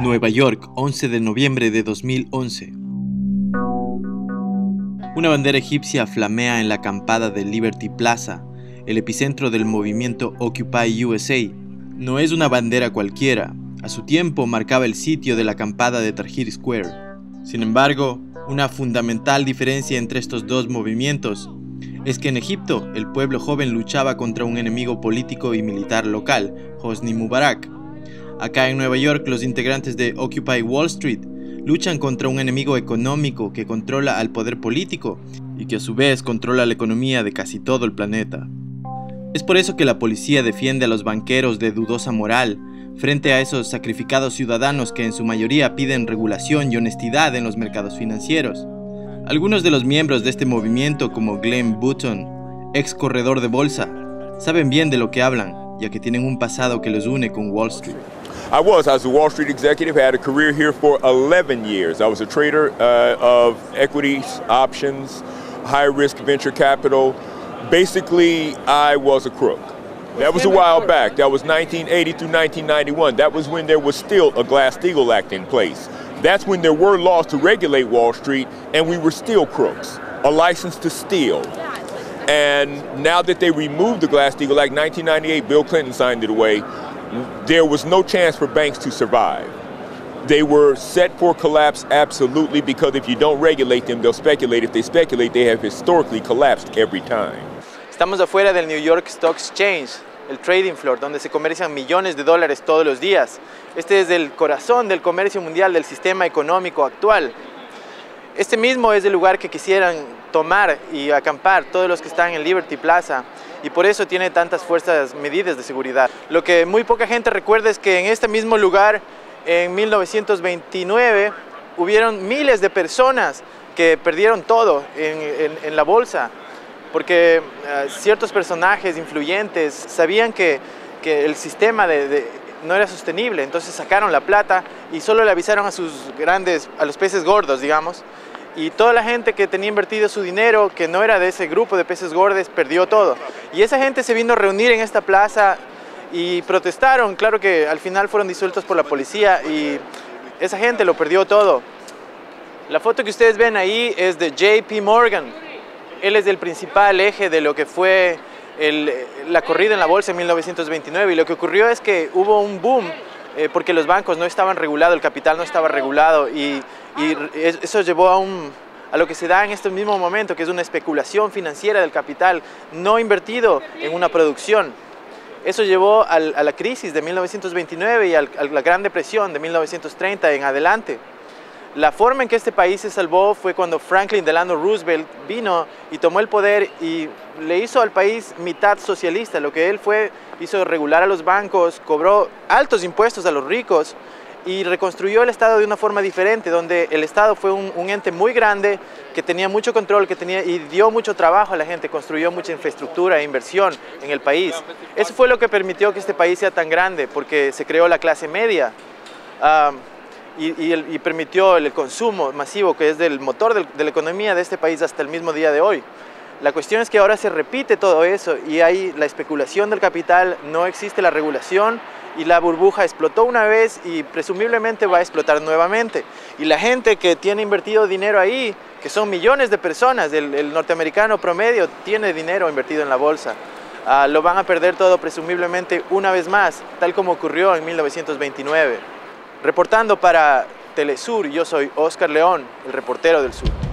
Nueva York, 11 de noviembre de 2011. Una bandera egipcia flamea en la acampada de Liberty Plaza, el epicentro del movimiento Occupy USA. No es una bandera cualquiera, a su tiempo marcaba el sitio de la acampada de Tahrir Square. Sin embargo, una fundamental diferencia entre estos dos movimientos es que en Egipto el pueblo joven luchaba contra un enemigo político y militar local, Hosni Mubarak. Acá en Nueva York, los integrantes de Occupy Wall Street luchan contra un enemigo económico que controla al poder político y que a su vez controla la economía de casi todo el planeta. Es por eso que la policía defiende a los banqueros de dudosa moral frente a esos sacrificados ciudadanos que en su mayoría piden regulación y honestidad en los mercados financieros. Algunos de los miembros de este movimiento, como Glenn Button, ex corredor de bolsa, saben bien de lo que hablan, ya que tienen un pasado que los une con Wall Street. I was a Wall Street executive, had a career here for 11 years. I was a trader of equities, options, high-risk venture capital. Basically, I was a crook. That was a while back. That was 1980 through 1991. That was when there was still a Glass-Steagall Act in place. That's when there were laws to regulate Wall Street, and we were still crooks. A license to steal. And now that they removed the Glass-Steagall Act, 1998, Bill Clinton signed it away. There was no chance for banks to survive. They were set for collapse absolutely, because if you don't regulate them, they'll speculate. If they speculate, they have historically collapsed every time. Estamos afuera del New York Stock Exchange, el trading floor, donde se comercian millones de dólares todos los días. Este es el corazón del comercio mundial, del sistema económico actual. Este mismo es el lugar que quisieran tomar y acampar todos los que están en Liberty Plaza, y por eso tiene tantas fuerzas medidas de seguridad. Lo que muy poca gente recuerda es que en este mismo lugar, en 1929, hubieron miles de personas que perdieron todo en la bolsa, porque ciertos personajes influyentes sabían que el sistema no era sostenible, entonces sacaron la plata y solo le avisaron a los peces gordos, digamos. Y toda la gente que tenía invertido su dinero, que no era de ese grupo de peces gordos, perdió todo. Y esa gente se vino a reunir en esta plaza y protestaron. Claro que al final fueron disueltos por la policía y esa gente lo perdió todo. La foto que ustedes ven ahí es de JP Morgan. Él es el principal eje de lo que fue la corrida en la bolsa en 1929. Y lo que ocurrió es que hubo un boom porque los bancos no estaban regulados, el capital no estaba regulado, y eso llevó a lo que se da en este mismo momento, que es una especulación financiera del capital no invertido en una producción. Eso llevó a la crisis de 1929 y a la Gran Depresión de 1930 en adelante. La forma en que este país se salvó fue cuando Franklin Delano Roosevelt vino y tomó el poder y le hizo al país mitad socialista. Lo que él hizo regular a los bancos, cobró altos impuestos a los ricos y reconstruyó el Estado de una forma diferente, donde el Estado fue un ente muy grande que tenía mucho control, y dio mucho trabajo a la gente, construyó mucha infraestructura e inversión en el país. Eso fue lo que permitió que este país sea tan grande, porque se creó la clase media. Y permitió el consumo masivo, que es el motor de la economía de este país hasta el mismo día de hoy. La cuestión es que ahora se repite todo eso y hay la especulación del capital, no existe la regulación y la burbuja explotó una vez y presumiblemente va a explotar nuevamente. Y la gente que tiene invertido dinero ahí, que son millones de personas, el norteamericano promedio tiene dinero invertido en la bolsa, lo van a perder todo presumiblemente una vez más, tal como ocurrió en 1929. Reportando para Telesur, yo soy Oscar León, el reportero del Sur.